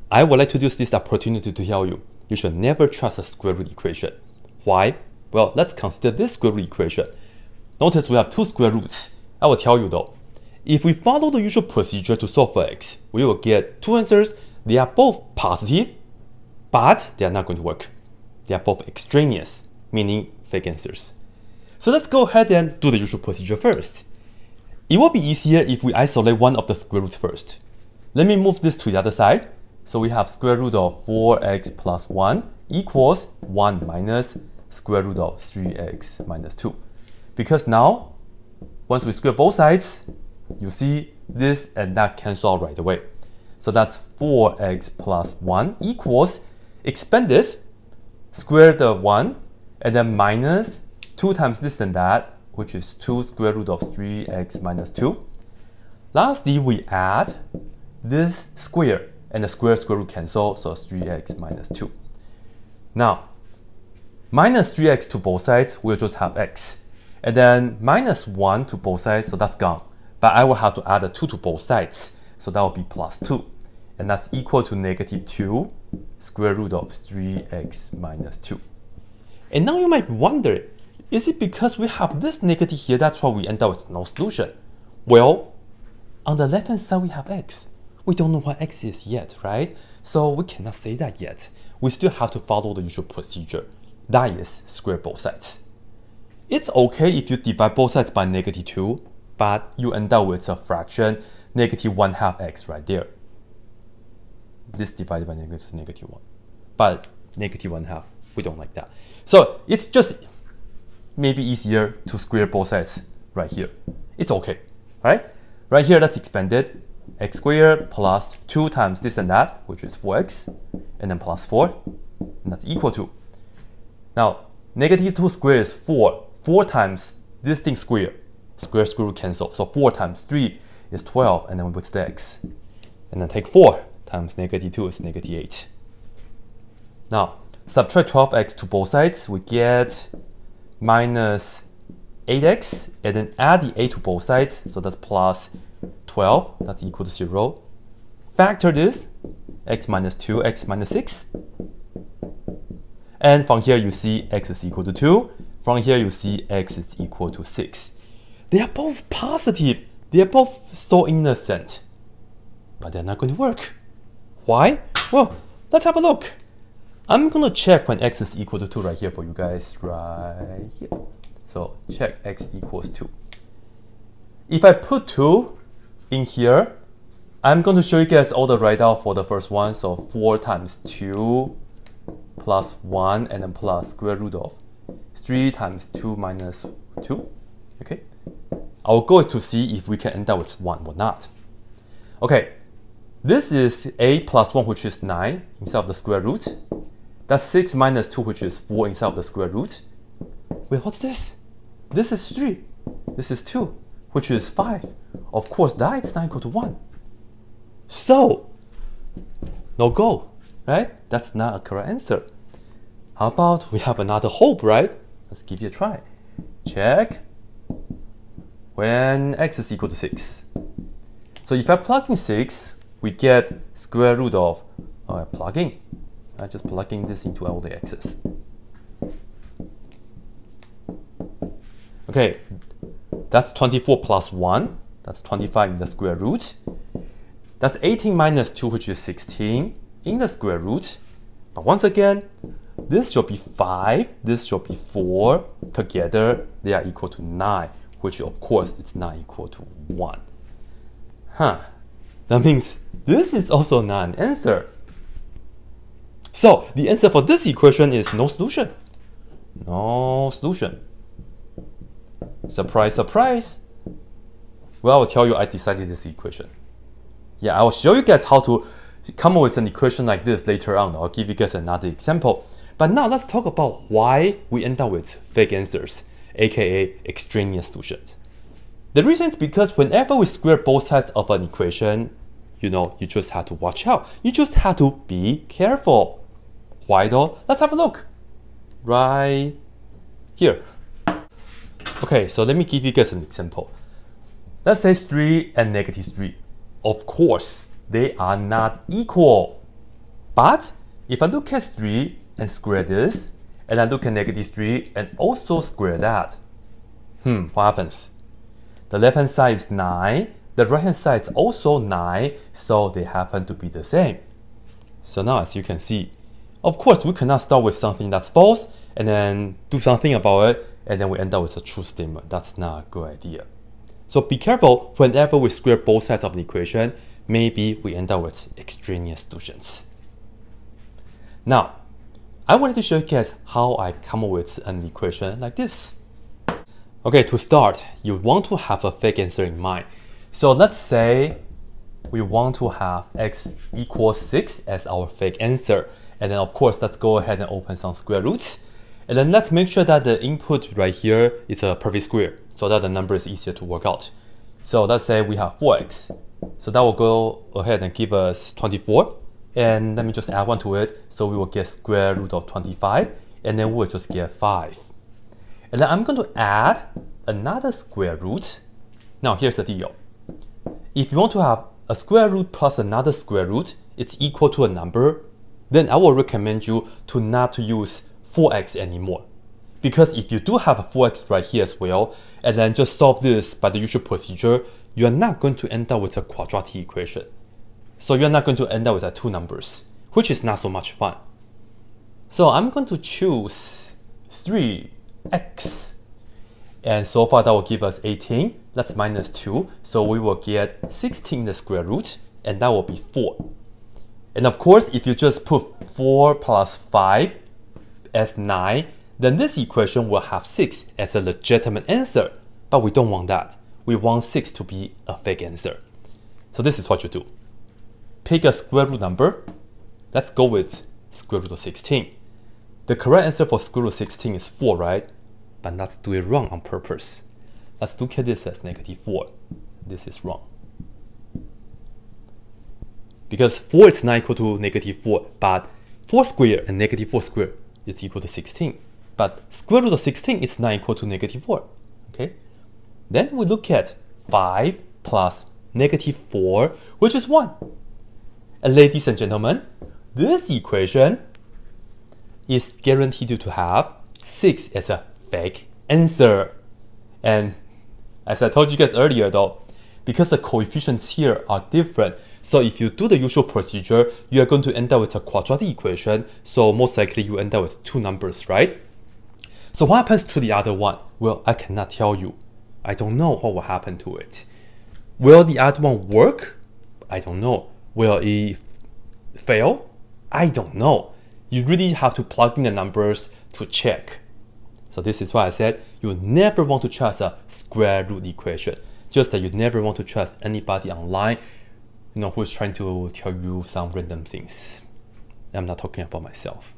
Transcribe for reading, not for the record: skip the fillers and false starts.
I would like to use this opportunity to tell you, you should never trust a square root equation. Why? Well, let's consider this square root equation. Notice we have two square roots. I will tell you though, if we follow the usual procedure to solve for x, we will get two answers. They are both positive, but they are not going to work. They are both extraneous, meaning fake answers. So let's go ahead and do the usual procedure first. It will be easier if we isolate one of the square roots first. Let me move this to the other side. So we have square root of 4x plus 1 equals 1 minus square root of 3x minus 2. Because now, once we square both sides, you see this and that cancel out right away. So that's 4x plus 1 equals, expand this, square the 1, and then minus 2 times this and that, which is 2 square root of 3x minus 2. Lastly, we add this square, and the square root cancel, so 3x minus 2. Now, minus 3x to both sides, we'll just have x. And then minus 1 to both sides, so that's gone. But I will have to add a 2 to both sides, so that will be plus 2. And that's equal to negative 2 square root of 3x minus 2. And now you might wonder, is it because we have this negative here, that's why we end up with no solution? Well, on the left-hand side, we have x. We don't know what x is yet, right? So we cannot say that yet. We still have to follow the usual procedure. That is, square both sides. It's okay if you divide both sides by negative 2, but you end up with a fraction, negative 1/2 x right there. This divided by negative is negative 1. But negative 1/2, we don't like that. So it's just maybe easier to square both sides right here. It's okay, right? Right here, let's expand it. X squared plus 2 times this and that, which is 4x, and then plus 4, and that's equal to. Now, negative 2 squared is 4. 4 times this thing square root cancel. So 4 times 3 is 12, and then we put the x. And then take 4 times negative 2 is negative 8. Now, subtract 12x to both sides, we get minus 8x, and then add the 8 to both sides, so that's plus 12, that's equal to 0. Factor this, x minus 2, x minus 6. And from here you see x is equal to 2. From here you see x is equal to 6. They are both positive. They are both so innocent. But they're not going to work. Why? Well, let's have a look. I'm going to check when x is equal to 2 right here for you guys, right here. So check x equals 2. If I put 2 in here, I'm going to show you guys all the write-out for the first one. So 4 times 2 plus 1 and then plus square root of 3 times 2 minus 2. Okay, I'll go to see if we can end up with 1 or not. Okay, this is 8 plus 1, which is 9 inside of the square root. That's 6 minus 2, which is 4 inside of the square root. Wait, what's this? This is 3. This is 2, which is 5. Of course, that is not equal to 1. So, no go, right? That's not a correct answer. How about we have another hope, right? Let's give it a try. Check when x is equal to 6. So if I plug in 6, we get square root of, plugging. I'm just plugging this into all the x's. Okay, that's 24 plus 1. That's 25 in the square root. That's 18 minus 2, which is 16 in the square root. But once again, this should be 5, this should be 4. Together, they are equal to 9, which of course is not equal to 1. That means this is also not an answer. So the answer for this equation is no solution. No solution. Surprise, surprise. Well, I will tell you I decided this equation. Yeah, I will show you guys how to come up with an equation like this later on. I'll give you guys another example. But now let's talk about why we end up with fake answers, aka extraneous solutions. The reason is because whenever we square both sides of an equation, you just have to watch out. You just have to be careful. Why though? Let's have a look. Right here. Okay, so let me give you guys an example. Let's say 3 and negative 3. Of course, they are not equal. But if I look at 3 and square this, and I look at -3 and also square that, what happens? The left hand side is 9, the right hand side is also 9, so they happen to be the same. So now as you can see, of course we cannot start with something that's false and then do something about it and then we end up with a true statement. That's not a good idea. So be careful whenever we square both sides of the equation, maybe we end up with extraneous solutions. Now, I wanted to show you guys how I come up with an equation like this. Okay, to start, you want to have a fake answer in mind. So let's say we want to have x equals 6 as our fake answer. And then of course, let's go ahead and open some square roots. And then let's make sure that the input right here is a perfect square so that the number is easier to work out. So let's say we have 4x. So that will go ahead and give us 24. And let me just add 1 to it. So we will get square root of 25. And then we'll just get 5. And then I'm going to add another square root. Now here's the deal. If you want to have a square root plus another square root, it's equal to a number, then I will recommend you to not use 4x anymore. Because if you do have a 4x right here as well, and then just solve this by the usual procedure, you are not going to end up with a quadratic equation. So you're not going to end up with two numbers, which is not so much fun. So I'm going to choose 3x. And so far that will give us 18. That's minus 2. So we will get 16 in the square root, and that will be 4. And of course, if you just put 4 plus 5 as 9, then this equation will have 6 as a legitimate answer. But we don't want that. We want 6 to be a fake answer. So this is what you do. Pick a square root number. Let's go with square root of 16. The correct answer for square root of 16 is 4, right? But let's do it wrong on purpose. Let's look at this as -4. This is wrong. Because 4 is not equal to -4, but 4 squared and -4 squared is equal to 16. But square root of 16 is not equal to -4. Okay? Then we look at 5 plus -4, which is 1. And ladies and gentlemen, this equation is guaranteed to have 6 as a fake answer. And as I told you guys earlier though, because the coefficients here are different, so if you do the usual procedure, you are going to end up with a quadratic equation, so most likely you end up with 2 numbers, right? So what happens to the other one? Well, I cannot tell you. I don't know what will happen to it. Will the other one work? I don't know. Will it fail? I don't know. You really have to plug in the numbers to check. So this is why I said you never want to trust a square root equation. Just that you never want to trust anybody online, who's trying to tell you some random things. I'm not talking about myself.